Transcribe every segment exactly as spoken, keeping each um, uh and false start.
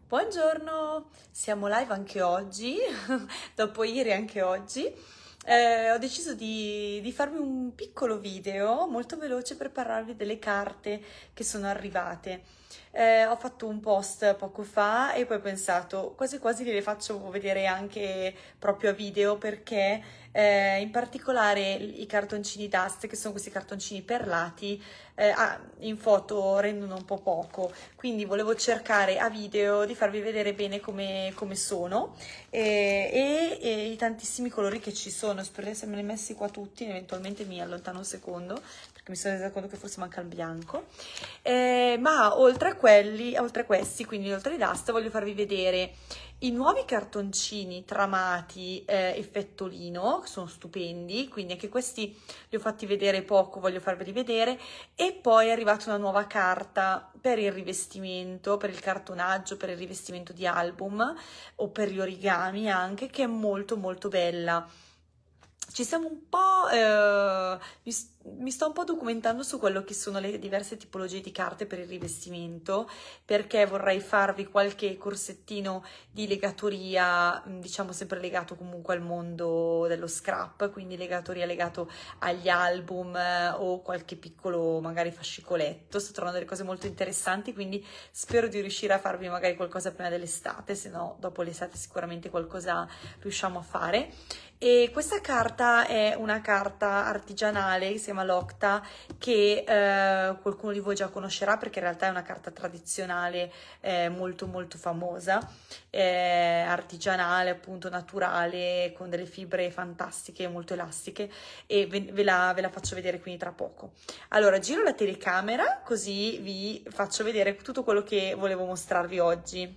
Buongiorno, siamo live anche oggi, dopo ieri anche oggi. Eh, ho deciso di, di farvi un piccolo video molto veloce per parlarvi delle carte che sono arrivate. Eh, ho fatto un post poco fa e poi ho pensato quasi quasi ve le faccio vedere anche proprio a video, perché eh, in particolare i cartoncini dust, che sono questi cartoncini perlati, eh, ah, in foto rendono un po' poco, quindi volevo cercare a video di farvi vedere bene come, come sono e, e, e i tantissimi colori che ci sono. Spero di essermeli messi qua tutti, eventualmente mi allontano un secondo perché mi sono resa conto che forse manca il bianco. Eh, ma oltre a quelli, oltre a questi, quindi oltre ai dust, voglio farvi vedere i nuovi cartoncini tramati eh, effettolino, che sono stupendi, quindi anche questi li ho fatti vedere poco, voglio farveli vedere. E poi è arrivata una nuova carta per il rivestimento, per il cartonaggio, per il rivestimento di album o per gli origami anche, che è molto molto bella. Ci siamo un po', eh, mi, mi sto un po' documentando su quello che sono le diverse tipologie di carte per il rivestimento, perché vorrei farvi qualche corsettino di legatoria, diciamo sempre legato comunque al mondo dello scrap, quindi legatoria legato agli album eh, o qualche piccolo magari fascicoletto. Sto trovando delle cose molto interessanti, quindi spero di riuscire a farvi magari qualcosa prima dell'estate, se no dopo l'estate sicuramente qualcosa riusciamo a fare. E questa carta è una carta artigianale che si chiama Locta, che eh, qualcuno di voi già conoscerà perché in realtà è una carta tradizionale eh, molto molto famosa, eh, artigianale, appunto naturale, con delle fibre fantastiche, molto elastiche, e ve, ve, la, ve la faccio vedere quindi tra poco. Allora giro la telecamera così vi faccio vedere tutto quello che volevo mostrarvi oggi.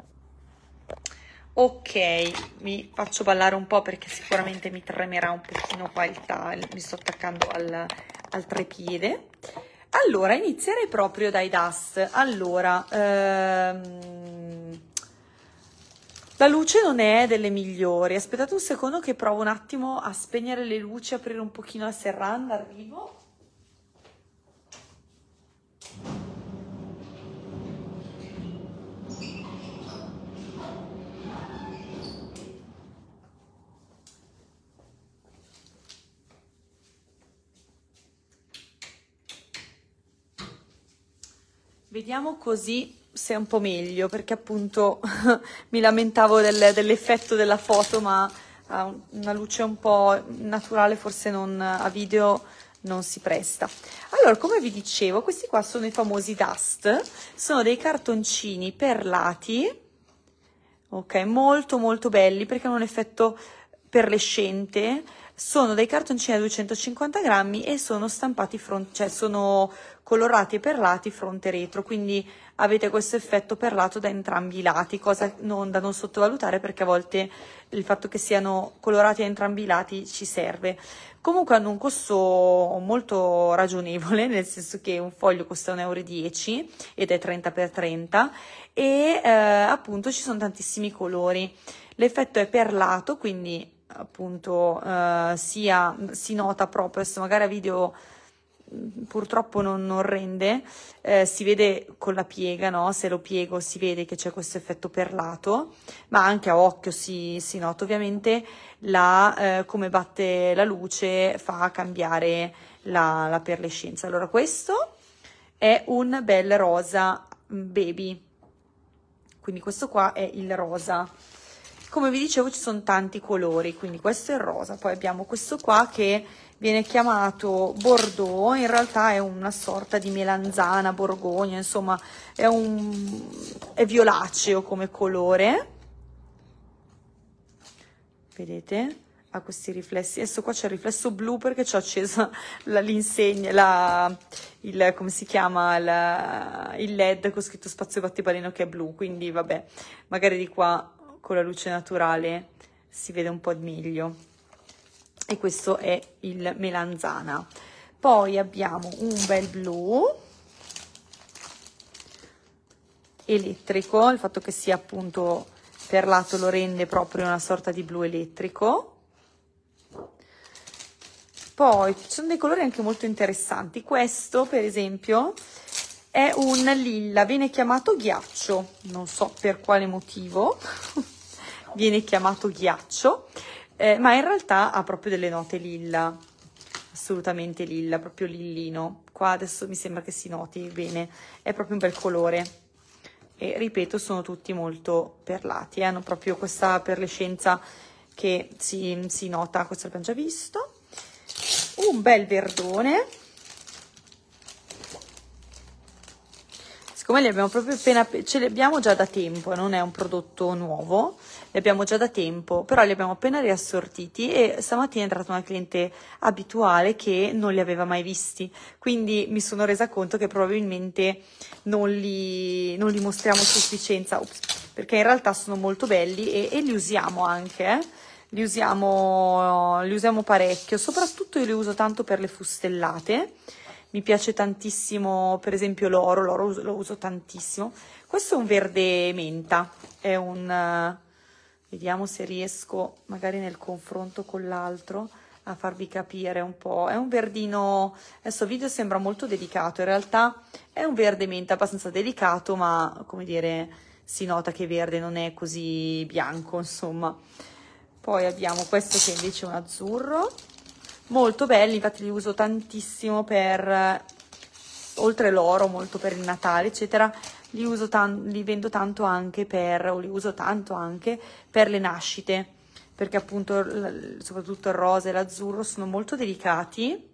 Ok, mi faccio ballare un po' perché sicuramente mi tremerà un pochino qua il taglio, mi sto attaccando al, al trepiede. Allora, inizierei proprio dai dust. Allora, ehm, la luce non è delle migliori. Aspettate un secondo che provo un attimo a spegnere le luci, aprire un pochino la serranda, arrivo. Vediamo così se è un po' meglio, perché appunto mi lamentavo del, dell'effetto della foto, ma ha una luce un po' naturale, forse non, a video non si presta. Allora, come vi dicevo, questi qua sono i famosi dust, sono dei cartoncini perlati, ok, molto molto belli perché hanno un effetto perlescente. Sono dei cartoncini da duecentocinquanta grammi e sono stampati fronte, cioè sono colorati e perlati fronte e retro, quindi avete questo effetto perlato da entrambi i lati, cosa non, da non sottovalutare, perché a volte il fatto che siano colorati a entrambi i lati ci serve. Comunque hanno un costo molto ragionevole, nel senso che un foglio costa un euro e dieci ed è trenta per trenta e eh, appunto ci sono tantissimi colori. L'effetto è perlato, quindi appunto eh, sia, si nota proprio, adesso magari a video purtroppo non, non rende, eh, si vede con la piega, no? Se lo piego si vede che c'è questo effetto perlato, ma anche a occhio si, si nota. Ovviamente la, eh, come batte la luce fa cambiare la, la perlescenza. Allora questo è un bel rosa baby, quindi questo qua è il rosa. Come vi dicevo ci sono tanti colori, quindi questo è il rosa, poi abbiamo questo qua che viene chiamato Bordeaux, in realtà è una sorta di melanzana, borgogna, insomma è, un, è violaceo come colore, vedete? Ha questi riflessi. Adesso qua c'è il riflesso blu perché ci ho accesa l'insegna, la, il, come si chiama, la, il led con scritto spazio battibaleno che è blu, quindi vabbè, magari di qua con la luce naturale si vede un po' meglio. E questo è il melanzana. Poi abbiamo un bel blu elettrico, il fatto che sia appunto perlato lo rende proprio una sorta di blu elettrico. Poi ci sono dei colori anche molto interessanti. Questo per esempio è un lilla, viene chiamato ghiaccio, non so per quale motivo viene chiamato ghiaccio, eh, ma in realtà ha proprio delle note lilla, assolutamente lilla, proprio lillino. Qua adesso mi sembra che si noti bene, è proprio un bel colore e ripeto sono tutti molto perlati, eh? Hanno proprio questa perlescenza che si, si nota. Questo l'abbiamo già visto. Un bel verdone, siccome li abbiamo proprio appena, ce li abbiamo già da tempo, non è un prodotto nuovo, li abbiamo già da tempo, però li abbiamo appena riassortiti e stamattina è entrata una cliente abituale che non li aveva mai visti, quindi mi sono resa conto che probabilmente non li, non li mostriamo a sufficienza. Ups, perché in realtà sono molto belli e, e li usiamo anche, eh? li, usiamo, li usiamo parecchio, soprattutto io li uso tanto per le fustellate. Mi piace tantissimo, per esempio l'oro, l'oro lo uso tantissimo. Questo è un verde menta, è un, uh, vediamo se riesco magari nel confronto con l'altro a farvi capire un po'. È un verdino, adesso il video sembra molto delicato, in realtà è un verde menta abbastanza delicato, ma come dire, si nota che verde non è così bianco, insomma. Poi abbiamo questo che invece è un azzurro. Molto belli, infatti li uso tantissimo per, oltre l'oro, molto per il Natale, eccetera, li, uso tan li vendo tanto anche per, o li uso tanto anche per le nascite, perché appunto soprattutto il rosa e l'azzurro sono molto delicati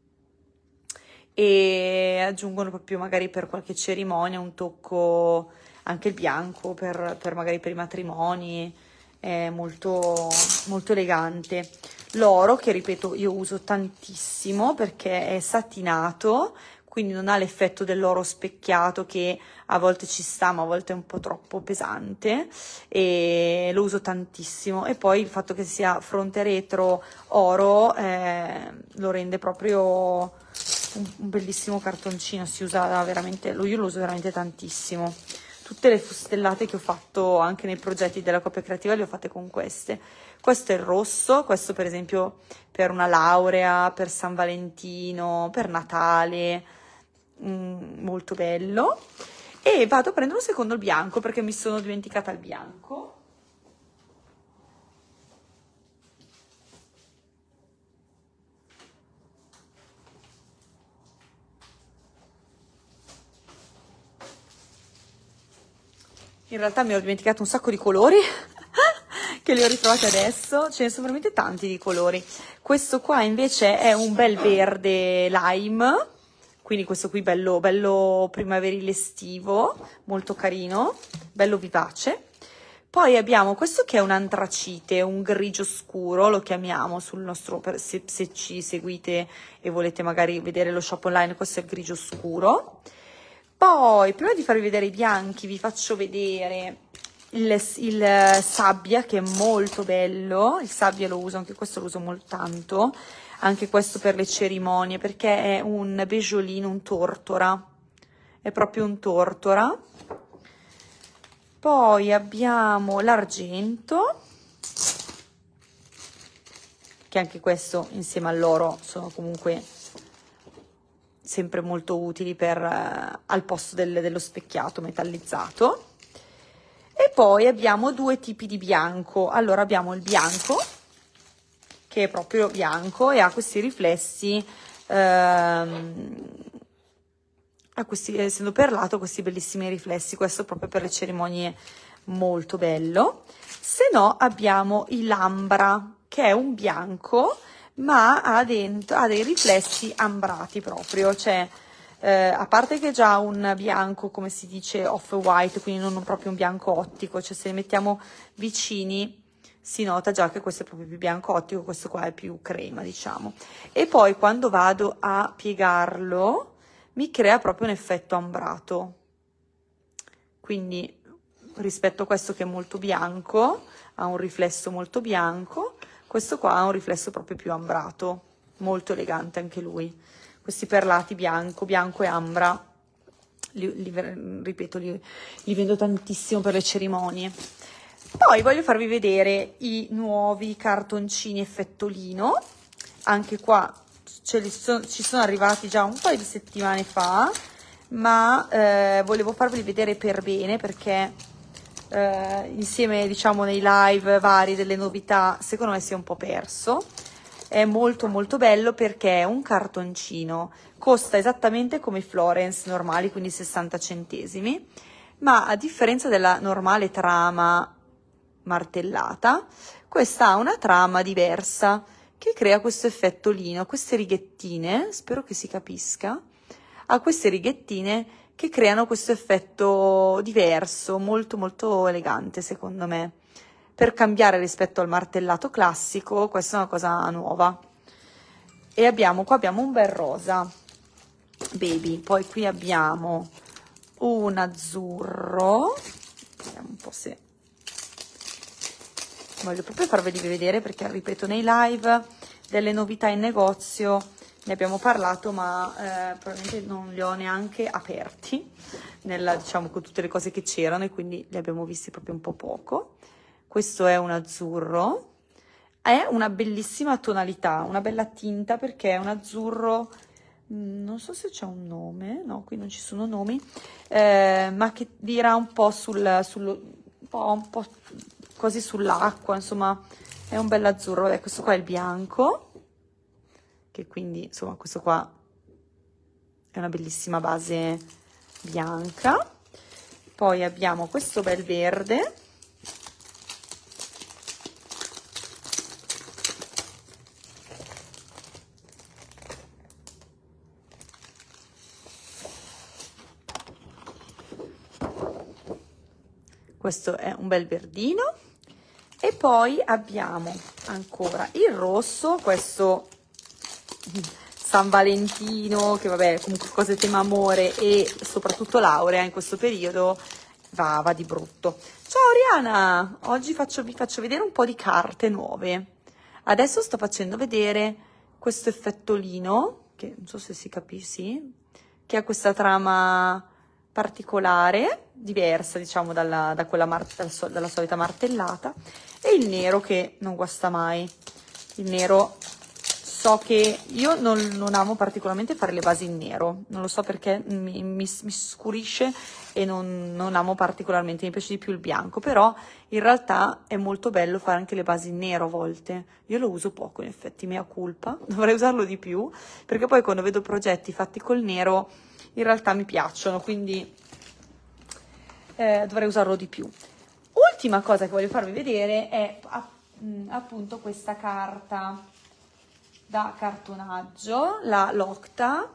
e aggiungono proprio magari per qualche cerimonia un tocco, anche il bianco per, per magari per i matrimoni, è molto, molto elegante. L'oro, che ripeto io uso tantissimo perché è satinato, quindi non ha l'effetto dell'oro specchiato che a volte ci sta ma a volte è un po' troppo pesante, e lo uso tantissimo. E poi il fatto che sia fronte retro oro eh, lo rende proprio un, un bellissimo cartoncino, si usa veramente, io lo uso veramente tantissimo. Tutte le fustellate che ho fatto anche nei progetti della coppia creativa le ho fatte con queste. Questo è il rosso, questo per esempio per una laurea, per San Valentino, per Natale, mm, molto bello. E vado a prendere un secondo il bianco perché mi sono dimenticata il bianco. In realtà mi ho dimenticato un sacco di colori che li ho ritrovati adesso, ce ne sono veramente tanti di colori. Questo qua invece è un bel verde lime, quindi questo qui bello, bello primaverile estivo, molto carino, bello vivace. Poi abbiamo questo che è un antracite, un grigio scuro, lo chiamiamo sul nostro, se, se ci seguite e volete magari vedere lo shop online, questo è il grigio scuro. Poi, prima di farvi vedere i bianchi, vi faccio vedere il, il sabbia, che è molto bello. Il sabbia lo uso, anche questo lo uso molto tanto, anche questo per le cerimonie, perché è un beggiolino, un tortora, è proprio un tortora. Poi abbiamo l'argento, che anche questo insieme all'oro sono comunque sempre molto utili per uh, al posto del, dello specchiato metallizzato. E poi abbiamo due tipi di bianco. Allora abbiamo il bianco, che è proprio bianco e ha questi riflessi, ehm, ha questi, essendo perlato, questi bellissimi riflessi. Questo proprio per le cerimonie, molto bello. Se no abbiamo il ambra, che è un bianco ma ha, dentro, ha dei riflessi ambrati proprio, cioè eh, a parte che è già un bianco, come si dice, off-white, quindi non proprio un bianco ottico, cioè se li mettiamo vicini si nota già che questo è proprio più bianco ottico, questo qua è più crema, diciamo. E poi quando vado a piegarlo mi crea proprio un effetto ambrato, quindi rispetto a questo che è molto bianco, ha un riflesso molto bianco, questo qua ha un riflesso proprio più ambrato, molto elegante anche lui. Questi perlati bianco, bianco e ambra, li, li, ripeto, li, li vendo tantissimo per le cerimonie. Poi voglio farvi vedere i nuovi cartoncini effettolino. Anche qua ce li sono, ci sono arrivati già un paio di settimane fa, ma eh, volevo farveli vedere per bene perché eh, insieme, diciamo, nei live vari delle novità, secondo me si è un po' perso. È molto molto bello perché è un cartoncino, costa esattamente come i Florence normali, quindi sessanta centesimi, ma a differenza della normale trama martellata, questa ha una trama diversa che crea questo effettolino, queste righettine, spero che si capisca, ha queste righettine che creano questo effetto diverso, molto molto elegante secondo me. Per cambiare rispetto al martellato classico, questa è una cosa nuova. E abbiamo, qua abbiamo un bel rosa baby, poi qui abbiamo un azzurro, vediamo un po' se voglio proprio farveli vedere perché, ripeto, nei live delle novità in negozio ne abbiamo parlato, ma eh, probabilmente non li ho neanche aperti, nella, diciamo, con tutte le cose che c'erano, e quindi li abbiamo visti proprio un po' poco. Questo è un azzurro, è una bellissima tonalità, una bella tinta perché è un azzurro, non so se c'è un nome, no, qui non ci sono nomi, eh, ma che dirà un po' sul, sul un po', un po' così sull'acqua, insomma è un bel azzurro. Vabbè, questo qua è il bianco, che quindi insomma questo qua è una bellissima base bianca. Poi abbiamo questo bel verde, questo è un bel verdino, e poi abbiamo ancora il rosso, questo San Valentino, che vabbè, comunque cose tema amore e soprattutto laurea in questo periodo va, va di brutto. Ciao Oriana, oggi faccio, vi faccio vedere un po' di carte nuove. Adesso sto facendo vedere questo effettolino, che non so se si capisce, sì, che ha questa trama particolare, diversa diciamo dalla, da quella mar dalla, dalla solita martellata, e il nero che non guasta mai. Il nero, so che io non, non amo particolarmente fare le basi in nero, non lo so perché mi, mi, mi scurisce e non, non amo particolarmente, mi piace di più il bianco, però in realtà è molto bello fare anche le basi in nero a volte. Io lo uso poco, in effetti, mea culpa, dovrei usarlo di più, perché poi quando vedo progetti fatti col nero in realtà mi piacciono, quindi eh, dovrei usarlo di più. Ultima cosa che voglio farvi vedere è appunto questa carta da cartonaggio, la Locta.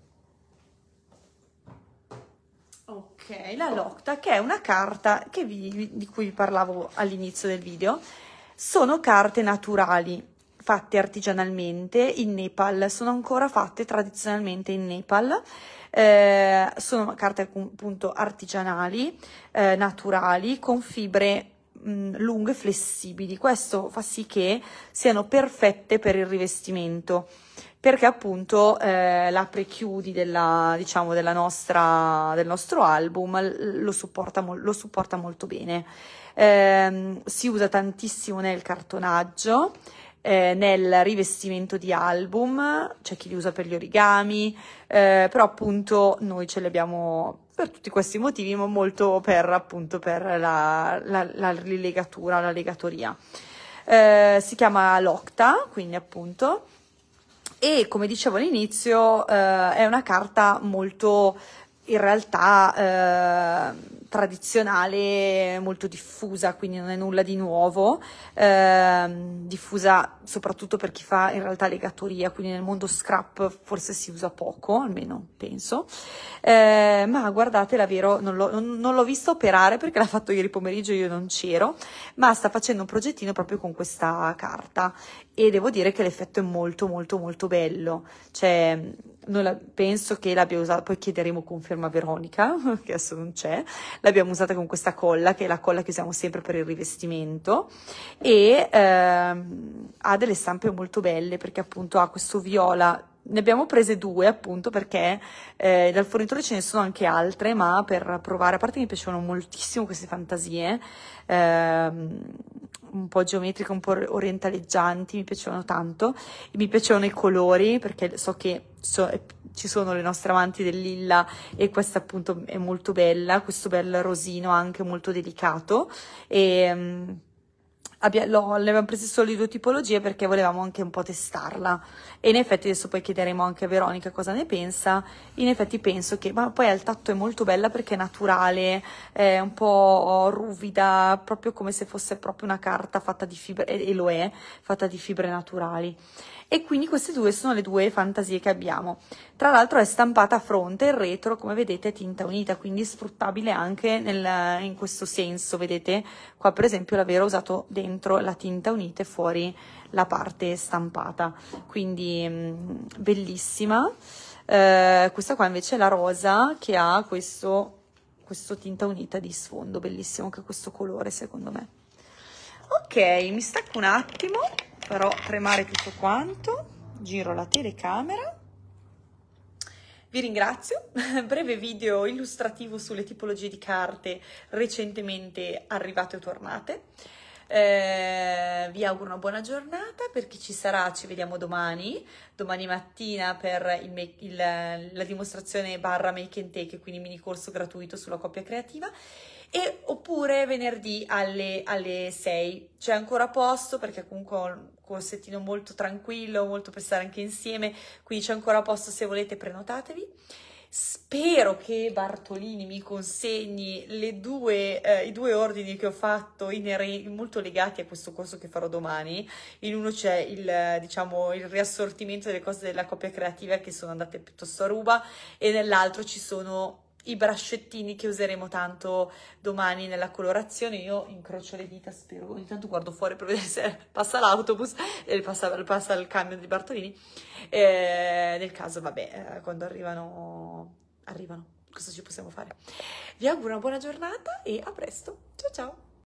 Ok, la Locta, che è una carta che vi, di cui vi parlavo all'inizio del video. Sono carte naturali, fatte artigianalmente in Nepal, sono ancora fatte tradizionalmente in Nepal. Eh, sono carte appunto artigianali, eh, naturali, con fibre mh, lunghe e flessibili. Questo fa sì che siano perfette per il rivestimento, perché appunto eh, l'apre-chiudi della, diciamo, della nostra, del nostro album lo supporta, lo supporta molto bene. Eh, si usa tantissimo nel cartonaggio, eh, nel rivestimento di album, c'è chi li usa per gli origami, eh, però appunto noi ce li abbiamo per tutti questi motivi, ma molto per appunto per la, la, la rilegatura, la legatoria. Eh, si chiama Locta, quindi appunto, e come dicevo all'inizio eh, è una carta molto in realtà eh, tradizionale, molto diffusa, quindi non è nulla di nuovo, eh, diffusa soprattutto per chi fa in realtà legatoria, quindi nel mondo scrap forse si usa poco, almeno penso, eh, ma guardate, davvero non l'ho, non, non l'ho vista operare perché l'ha fatto ieri pomeriggio, io non c'ero, ma sta facendo un progettino proprio con questa carta, e devo dire che l'effetto è molto molto molto bello, cioè noi la, penso che l'abbia usata, poi chiederemo conferma a Veronica che adesso non c'è, l'abbiamo usata con questa colla, che è la colla che usiamo sempre per il rivestimento, e ehm, ha delle stampe molto belle perché appunto ha questo viola. Ne abbiamo prese due appunto perché eh, dal fornitore ce ne sono anche altre, ma per provare, a parte mi piacevano moltissimo queste fantasie, ehm, un po' geometriche, un po' orientaleggianti, mi piacevano tanto, e mi piacevano i colori, perché so che so, ci sono le nostre amanti del lilla, e questa appunto è molto bella, questo bel rosino anche molto delicato, e um, abbia, lo, le abbiamo prese solo di due tipologie perché volevamo anche un po' testarla, e in effetti adesso poi chiederemo anche a Veronica cosa ne pensa. In effetti penso che, ma poi al tatto è molto bella perché è naturale, è un po' ruvida, proprio come se fosse proprio una carta fatta di fibre, e, e lo è, fatta di fibre naturali. E quindi queste due sono le due fantasie che abbiamo. Tra l'altro è stampata a fronte, il retro come vedete è tinta unita, quindi sfruttabile anche nel, in questo senso, vedete? Qua per esempio l'avevo usato dentro la tinta unita e fuori la parte stampata, quindi mh, bellissima. Eh, questa qua invece è la rosa che ha questo, questo tinta unita di sfondo, bellissimo anche questo colore secondo me. Ok, mi stacco un attimo, farò tremare tutto quanto, giro la telecamera. Vi ringrazio, breve video illustrativo sulle tipologie di carte recentemente arrivate o tornate. Eh, vi auguro una buona giornata, per chi ci sarà ci vediamo domani, domani mattina per il make, il, la dimostrazione barra make and take, quindi mini corso gratuito sulla coppia creativa, e oppure venerdì alle, alle sei. C'è ancora posto perché comunque ho un corsettino molto tranquillo, molto per stare anche insieme, quindi c'è ancora posto, se volete prenotatevi. Spero che Bartolini mi consegni le due, eh, i due ordini che ho fatto molto legati a questo corso che farò domani. In uno c'è il, diciamo, il riassortimento delle cose della coppia creativa che sono andate piuttosto a ruba, e nell'altro ci sono i braccettini che useremo tanto domani nella colorazione. Io incrocio le dita, spero, ogni tanto guardo fuori per vedere se passa l'autobus, e passa, passa il camion di Bartolini, eh, nel caso, vabbè, eh, quando arrivano, arrivano, cosa ci possiamo fare? Vi auguro una buona giornata e a presto, ciao ciao!